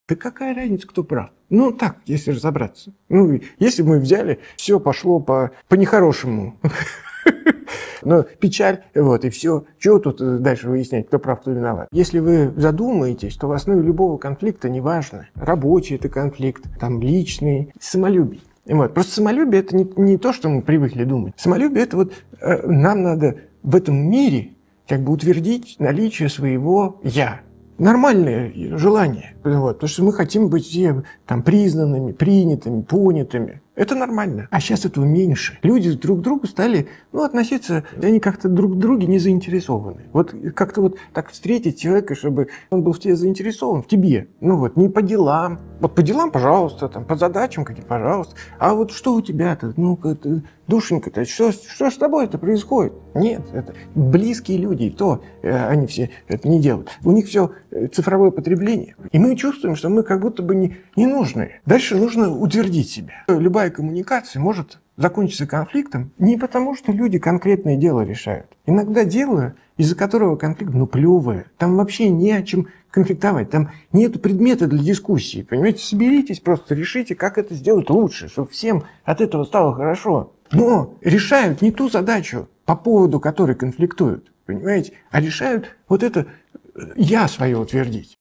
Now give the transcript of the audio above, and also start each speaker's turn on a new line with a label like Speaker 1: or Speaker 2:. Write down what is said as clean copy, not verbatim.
Speaker 1: Да какая разница, кто прав? Ну так, если разобраться. Ну, если мы взяли, все пошло по нехорошему. Но печаль, вот, и все. Чего тут дальше выяснять, кто прав, кто виноват? Если вы задумаетесь, то в основе любого конфликта, неважно, рабочий это конфликт, там, личный, самолюбие. Вот. Просто самолюбие – это не то, что мы привыкли думать. Самолюбие – это вот нам надо в этом мире как бы утвердить наличие своего «я». Нормальное желание, вот, потому что мы хотим быть все там признанными, принятыми, понятыми. Это нормально. А сейчас этого меньше. Люди друг к другу стали, относиться, они как-то друг в друге не заинтересованы. Вот как-то вот так встретить человека, чтобы он был в тебе заинтересован, в тебе. Не по делам. Вот по делам, пожалуйста, там, по задачам каким, пожалуйста. А вот что у тебя-то, душенька-то, что с тобой-то происходит? Нет, это близкие люди, и то они все это не делают. У них все цифровое потребление. И мы чувствуем, что мы как будто бы не нужны. Дальше нужно утвердить себя. Любая коммуникация может закончиться конфликтом не потому, что люди конкретное дело решают. Иногда дело, из-за которого конфликт, плевое. Там вообще не о чем конфликтовать. Там нет предмета для дискуссии. Понимаете, соберитесь, просто решите, как это сделать лучше, чтобы всем от этого стало хорошо. Но решают не ту задачу, по поводу которой конфликтуют, понимаете, а решают вот это «я» свое утвердить.